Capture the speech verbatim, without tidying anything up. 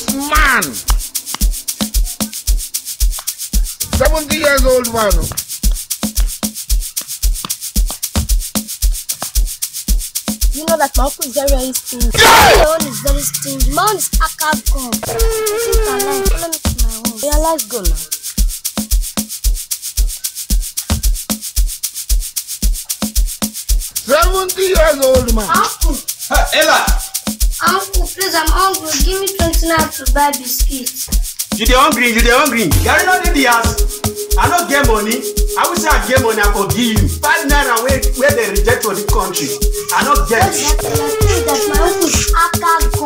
man. seventy years old man. You know that my uncle is very, very stingy. My own is very stingy. My own is akab gum. Think I like. Follow me to my home. Yeah, let's go now. seventy years old man. Uncle. Hey, Ella. Uncle, please, I'm hungry. Give me twenty naira to buy biscuits. You dey hungry, you dey hungry. Gary not in the house. I don't get money. I wish I get money, I could give you. Five naira where, where they reject for the country. I don't get it. That my uncle is akab